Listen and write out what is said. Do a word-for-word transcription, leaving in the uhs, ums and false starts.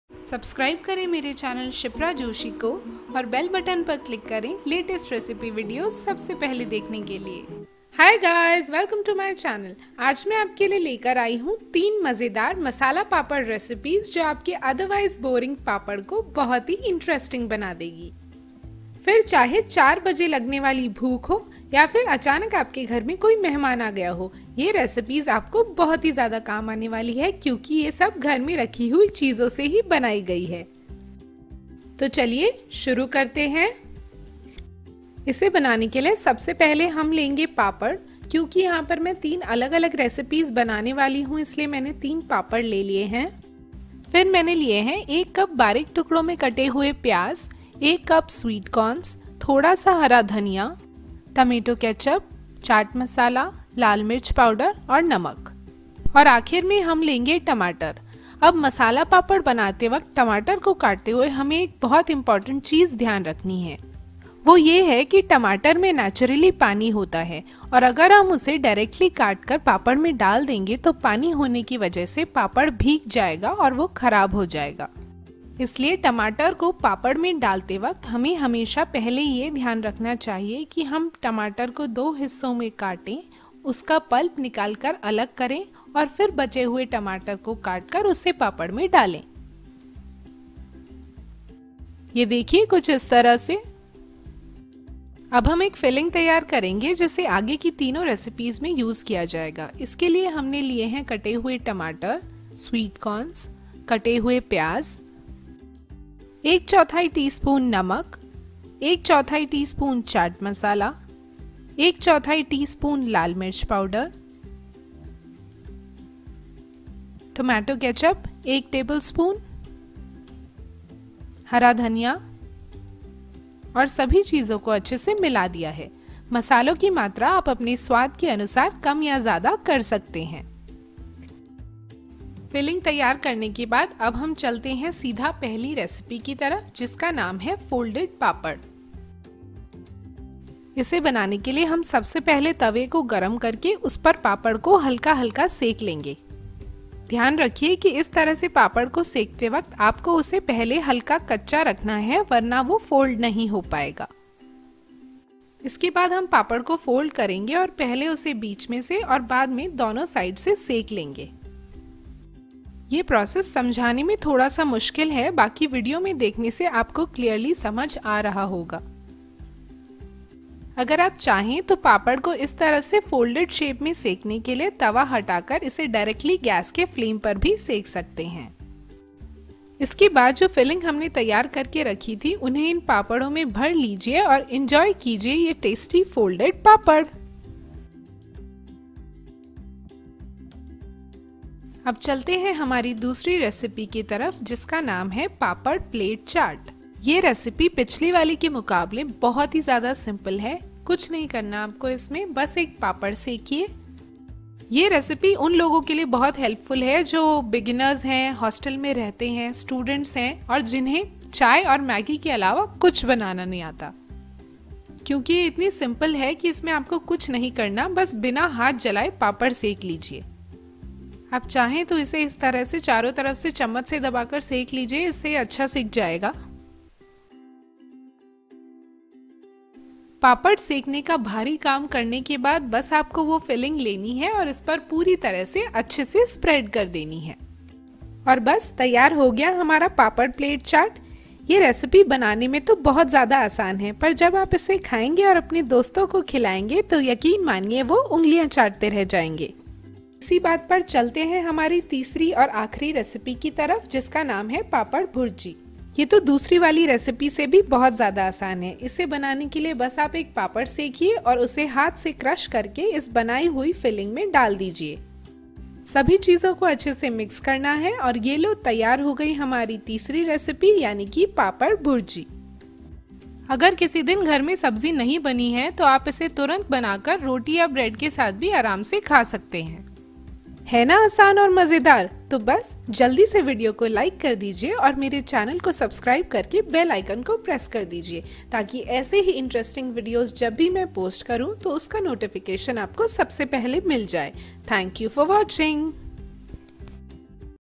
Subscribe करें मेरे channel Shipra Joshi को और बेल बटन पर क्लिक करें लेटेस्ट रेसिपी वीडियोस सबसे पहले देखने के लिए। Hi guys, welcome to my channel. आज मैं आपके लिए लेकर आई हूँ तीन मज़ेदार मसाला पापड़ रेसिपीज जो आपके अदरवाइज बोरिंग पापड़ को बहुत ही इंटरेस्टिंग बना देगी। फिर चाहे चार बजे लगने वाली भूख हो या फिर अचानक आपके घर में कोई मेहमान आ गया हो, ये रेसिपीज आपको बहुत ही ज्यादा काम आने वाली है क्योंकि ये सब घर में रखी हुई चीजों से ही बनाई गई है। तो चलिए शुरू करते हैं। इसे बनाने के लिए सबसे पहले हम लेंगे पापड़। क्योंकि यहाँ पर मैं तीन अलग अलग रेसिपीज बनाने वाली हूँ, इसलिए मैंने तीन पापड़ ले लिए हैं। फिर मैंने लिए हैं एक कप बारीक टुकड़ों में कटे हुए प्याज, एक कप स्वीट कॉर्न्स, थोड़ा सा हरा धनिया, टमेटो केचप, चाट मसाला, लाल मिर्च पाउडर और नमक। और आखिर में हम लेंगे टमाटर। अब मसाला पापड़ बनाते वक्त टमाटर को काटते हुए हमें एक बहुत इम्पोर्टेंट चीज़ ध्यान रखनी है। वो ये है कि टमाटर में नेचुरली पानी होता है और अगर हम उसे डायरेक्टली काट कर पापड़ में डाल देंगे तो पानी होने की वजह से पापड़ भीग जाएगा और वो खराब हो जाएगा। इसलिए टमाटर को पापड़ में डालते वक्त हमें हमेशा पहले ये ध्यान रखना चाहिए कि हम टमाटर को दो हिस्सों में काटें, उसका पल्प निकालकर अलग करें और फिर बचे हुए टमाटर को काटकर उसे पापड़ में डालें। ये देखिए कुछ इस तरह से। अब हम एक फिलिंग तैयार करेंगे जिसे आगे की तीनों रेसिपीज में यूज किया जाएगा। इसके लिए हमने लिए हैं कटे हुए टमाटर, स्वीट कॉर्न्स, कटे हुए प्याज, एक चौथाई टीस्पून नमक, एक चौथाई टीस्पून चाट मसाला, एक चौथाई टीस्पून लाल मिर्च पाउडर, टोमेटो केचप एक टेबलस्पून, हरा धनिया और सभी चीजों को अच्छे से मिला दिया है। मसालों की मात्रा आप अपने स्वाद के अनुसार कम या ज्यादा कर सकते हैं। फिलिंग तैयार करने के बाद अब हम चलते हैं सीधा पहली रेसिपी की तरफ जिसका नाम है फोल्डेड पापड़। इसे बनाने के लिए हम सबसे पहले तवे को गरम करके उस पर पापड़ को हल्का हल्का सेक लेंगे। ध्यान रखिए कि इस तरह से पापड़ को सेकते वक्त आपको उसे पहले हल्का कच्चा रखना है वरना वो फोल्ड नहीं हो पाएगा। इसके बाद हम पापड़ को फोल्ड करेंगे और पहले उसे बीच में से और बाद में दोनों साइड से सेक लेंगे। ये प्रोसेस समझाने में थोड़ा सा मुश्किल है, बाकी वीडियो में देखने से आपको क्लियरली समझ आ रहा होगा। अगर आप चाहें तो पापड़ को इस तरह से फोल्डेड शेप में सेकने के लिए तवा हटाकर इसे डायरेक्टली गैस के फ्लेम पर भी सेक सकते हैं। इसके बाद जो फिलिंग हमने तैयार करके रखी थी उन्हें इन पापड़ों में भर लीजिए और एंजॉय कीजिए ये टेस्टी फोल्डेड पापड़। अब चलते हैं हमारी दूसरी रेसिपी की तरफ जिसका नाम है पापड़ प्लेट चाट। ये रेसिपी पिछली वाली के मुकाबले बहुत ही ज्यादा सिंपल है। कुछ नहीं करना आपको इसमें, बस एक पापड़ सेकिए। ये रेसिपी उन लोगों के लिए बहुत हेल्पफुल है जो बिगिनर्स हैं, हॉस्टल में रहते हैं, स्टूडेंट्स हैं और जिन्हें चाय और मैगी के अलावा कुछ बनाना नहीं आता। क्योंकि ये इतनी सिंपल है कि इसमें आपको कुछ नहीं करना, बस बिना हाथ जलाए पापड़ सेक लीजिए। आप चाहें तो इसे इस तरह से चारों तरफ से चम्मच से दबाकर सेक लीजिए, इससे अच्छा सेक जाएगा। पापड़ सेकने का भारी काम करने के बाद बस आपको वो फिलिंग लेनी है और इस पर पूरी तरह से अच्छे से स्प्रेड कर देनी है और बस तैयार हो गया हमारा पापड़ प्लेट चाट। ये रेसिपी बनाने में तो बहुत ज़्यादा आसान है, पर जब आप इसे खाएंगे और अपने दोस्तों को खिलाएंगे तो यकीन मानिए वो उंगलियां चाटते रह जाएंगे। इसी बात पर चलते हैं हमारी तीसरी और आखिरी रेसिपी की तरफ जिसका नाम है पापड़ भुर्जी। ये तो दूसरी वाली रेसिपी से भी बहुत ज़्यादा आसान है। इसे बनाने के लिए बस आप एक पापड़ सेकिए और उसे हाथ से क्रश करके इस बनाई हुई फिलिंग में डाल दीजिए। सभी चीज़ों को अच्छे से मिक्स करना है और ये लो तैयार हो गई हमारी तीसरी रेसिपी यानी कि पापड़ भुर्जी। अगर किसी दिन घर में सब्जी नहीं बनी है तो आप इसे तुरंत बनाकर रोटी या ब्रेड के साथ भी आराम से खा सकते हैं। है ना आसान और मज़ेदार? तो बस जल्दी से वीडियो को लाइक कर दीजिए और मेरे चैनल को सब्सक्राइब करके बेल आइकन को प्रेस कर दीजिए ताकि ऐसे ही इंटरेस्टिंग वीडियोस जब भी मैं पोस्ट करूं तो उसका नोटिफिकेशन आपको सबसे पहले मिल जाए। Thank you for watching.